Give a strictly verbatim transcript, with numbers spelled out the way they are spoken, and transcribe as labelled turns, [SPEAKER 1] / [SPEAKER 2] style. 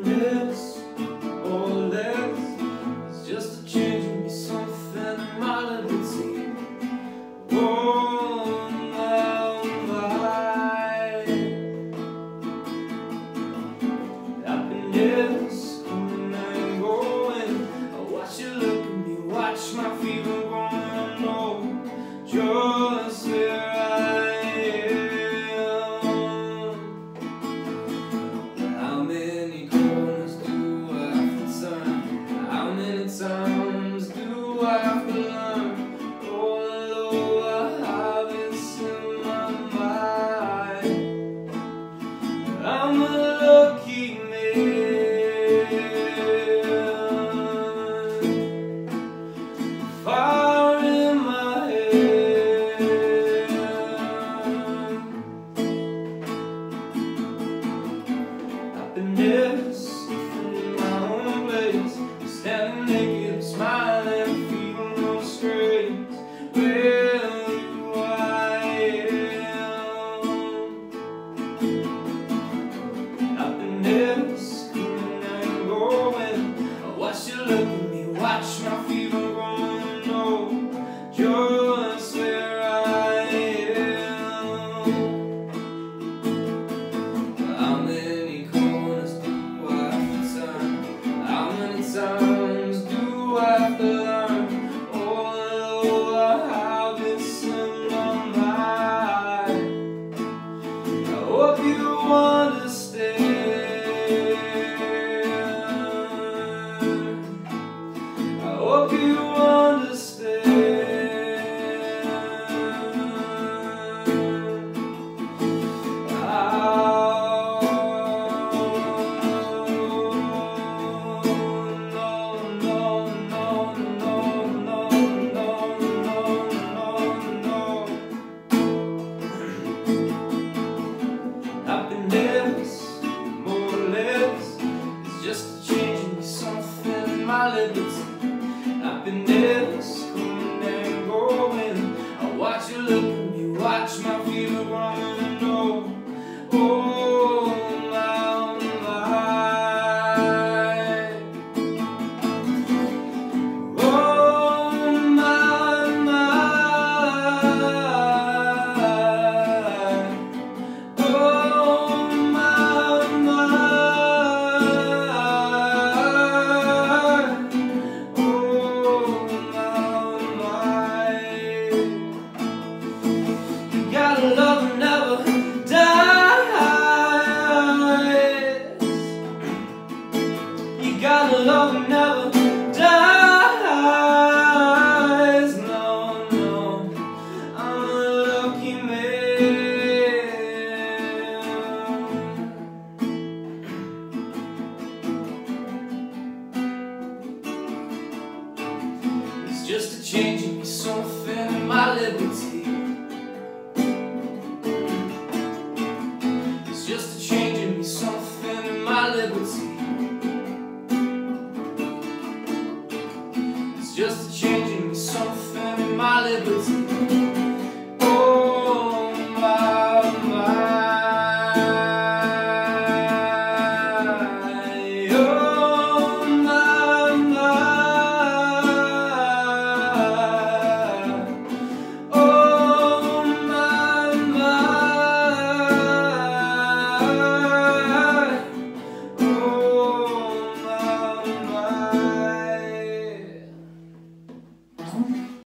[SPEAKER 1] Happiness or less is just a change in me, something in my liberty. Oh my, my. Happiness coming and going. I watch you look at me, watch my fever growing. I know just where I am. How many corners do I have to turn? How many times do I have to learn? Oh Lord, I have this in my mind. I'm a lucky man. Fire in my head. Happiness in my own place. Standing naked, smiling, feeling no strays. Well, you I am. Happiness coming and going. I watch you look at me, watch my fever growing. I know just where I am. How many corners do I have to turn? How many times do I have to learn? Oh Lord, I have this in my mind. I hope you understand. I hope you understand. Oh, no, no, no, no, no, no, no, no, no. Happiness, more or less, is just a change in me, something in my liberty. Happiness coming and going. I watch you look at me, watch my fever growing. I know, oh my, my. Oh my, my. Oh my, my. Oh my, my. You gotta love and never dies. You gotta love and never dies. No, no, I'm a lucky man. It's just a change in me, something in my liberty. It's just a change in me, something in my liberty.